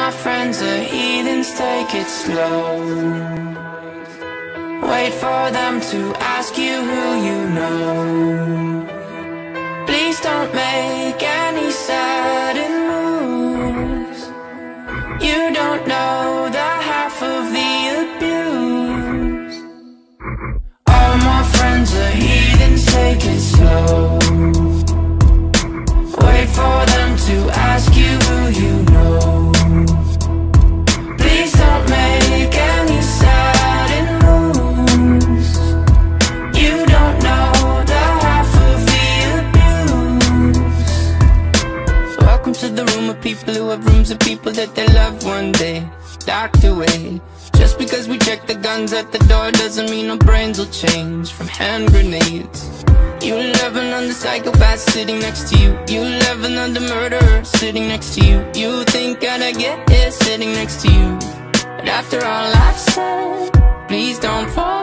my friends are heathens, take it slow. Wait for them to ask you who you know. Please don't make any sudden moves. You don't know the half of the abuse. All my friends are heathens, take it slow. Wait for them to ask you who you know. Please don't make any sudden moves. You don't know the half of the abuse. Welcome to the room of people who have rooms of people that they love one day docked away. Just because we check the guns at the door doesn't mean our brains will change from hand grenades. You laughing on the psychopath sitting next to you. You laughing on the murderer sitting next to you. You think I'd get here sitting next to you. But after all I've said, please don't fall